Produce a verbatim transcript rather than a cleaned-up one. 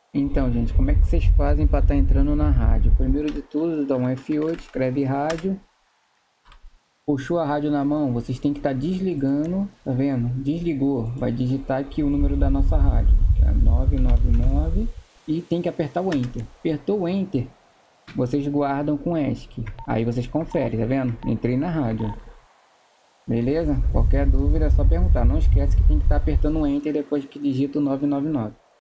Então, gente, como é que vocês fazem para estar entrando na rádio? Primeiro de tudo, dá um F oito, escreve rádio. Puxou a rádio na mão, vocês têm que estar desligando, tá vendo? Desligou, vai digitar aqui o número da nossa rádio, que é nove nove nove, e tem que apertar o Enter. Apertou o Enter, vocês guardam com ESC. Aí vocês conferem, tá vendo? Entrei na rádio. Beleza? Qualquer dúvida é só perguntar. Não esquece que tem que estar apertando o Enter depois que digita o nove nove nove.